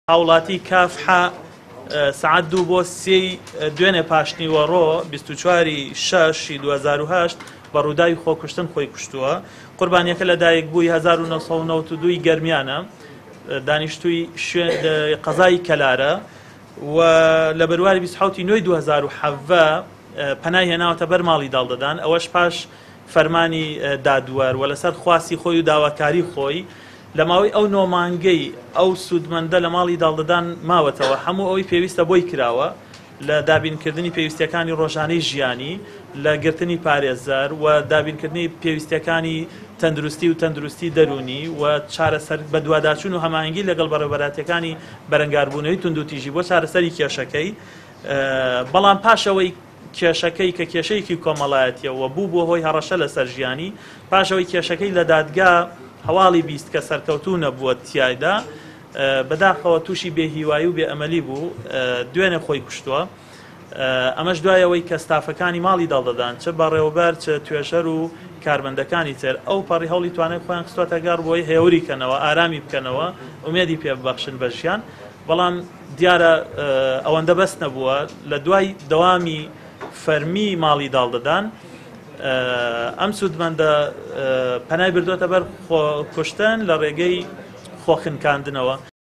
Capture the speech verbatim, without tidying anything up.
هاوڵاتی کافحا سعات دوو بۆ سێی دوێنێ پاشنیوەڕۆ بیست و چواری شەشی دوو هەزار و هەشت بە ڕووداوی خۆکوشتن خۆی کوشتووە. قوربانیەکە لە دایک بووی هەزار و نۆ سەد و نەوەت و دوو گەرمیانە، دانیشتووی قەزای کەلارە و لە بەرواری بیست و حەوتی نۆی دوو هەزار و حەڤە پەنای هێناوەتە بەر ماڵی داڵدەدان. ئەوەش پاش فەرمانی دادوەر و لەسەر خواستی خۆی و داواکاری خۆی لە ماوەی ئەو نۆ مانگەی ئەو سوودمەندە لە ماڵی داڵدەدان ماوەتەوە. هەموو ئەوەی پێویستە بۆی کراوە لە دابینکردنی پێویستیەکانی ڕۆژانەی ژیانی، لە گرتنی پارێزەر و دابینکردنی پێویستیەکانی تەندروستی و تەندروستی دەرونی و چارەسەر بە دوواداچوون و هەماهەنگی لەگەڵ بەڕێوەبەراتیەکانی بەرەنگاربوونەوەی تونند و تیژی بۆ چارەسەری کێشەکەی. بەڵام پاشەوەی کێشەکەی کە کێشەیەکی کۆمەڵایەتیەوە بوو بۆ هۆی هەڕەشە لەسەر ژیانی، پاشەوەی کێشەکەی لە دادگا هەواڵی بیست کە سەرکەوتوو نەبووە تیایدا، بەداخەوە تووشی بێهیوایی و بێئەمەلی بوو، دوێنێ خۆی کوشتووە. ئەمەش دوایەوەی کە ستافەکانی ماڵی داڵدەدان چ بەڕێوەبەر چ توێژەر و کارمەندەکانی تر ئەو پەڕی هەوڵی توانای خۆیان خستواتە گەڕ بۆی هێوری کەنەوە، ئارامی بکەنەوە، ئومێدی پێ ببەخشن بە ژیان. بەڵام دیارە ئەوەندە بەس نەبووە، لە دوای دەوامی فەرمی ماڵی داڵدەدان ئەم سوودمەندە پەنای بردوۆتە بەر کوشتن لە ڕێگەی خۆخنکاندنەوە.